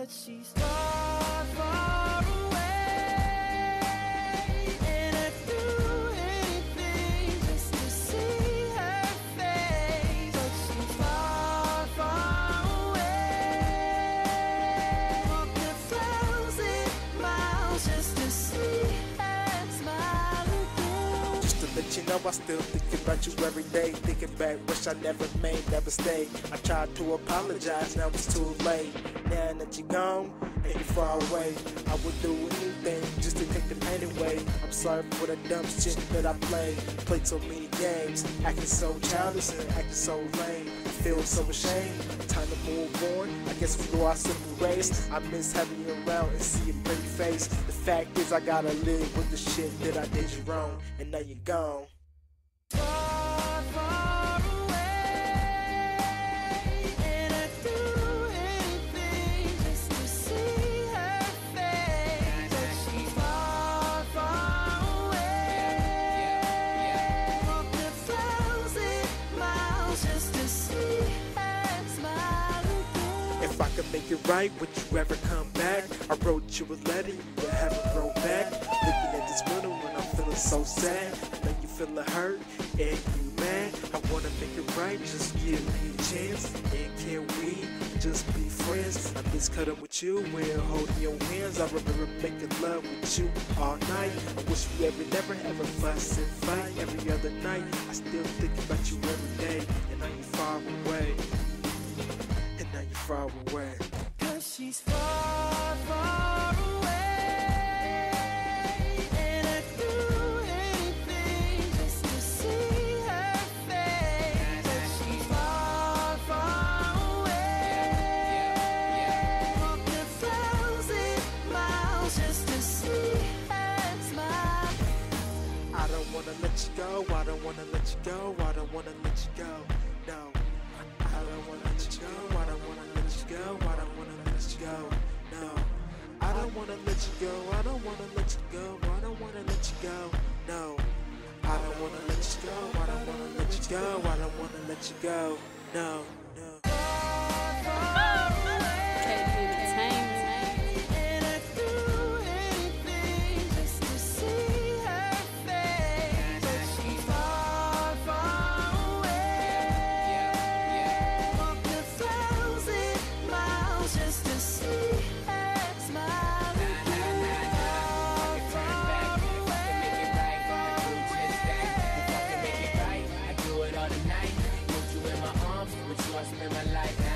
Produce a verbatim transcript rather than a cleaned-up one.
but she's far, far away. And I'd do anything just to see her face, but she's far, far away. Walked a thousand miles just to see her smile again. Just to let you know, I still think about you every day. Thinking back, wish I never made that mistake. I tried to apologize, now it's too late. Now that you're gone and you're far away, I would do anything just to take the pain away. I'm sorry for the dumb shit that I played. Played so many games, acting so childish and acting so lame. I feel so ashamed. Time to move on. I guess we go our separate ways. I miss having you around and see your pretty face. The fact is, I gotta live with the shit that I did you wrong, and now you're gone. Far, far away, and I'd do anything just to see her face, but she's far, far away. Walked a thousand miles just to see her smile again. If I could make it right, would you ever come back? I wrote you a letter, you haven't wrote back. Looking at this window when I'm feeling so sad. I know you feeling hurt and you mad. I wanna make it right, just give me a chance. And can we just be friends? I miss cuddling with you and holding your hands. I remember making love with you all night. I wish we ever never ever fuss and fight every other night. I still think about you every day, and now you're far away. And now you're far away. Cause she's far, far away, and I'd do anything just to see her face, but she's far, far away. Walked a thousand miles just to see her smile. I don't wanna let you go, I don't wanna let you go, I don't wanna let you go, no. I don't wanna let you go, I don't wanna let you go, I don't wanna let you go, no. I don't wanna let you go, I don't wanna let you go, I don't wanna let you go, no. I don't wanna let you go, I don't wanna let you go, I don't wanna let you go, no, no. And I'd do anything just to see her face, but she's far, far away. Walked a thousand miles just to see her smile again. Far, far away. I do it all tonight. Put you in my arms, with you I spend my life.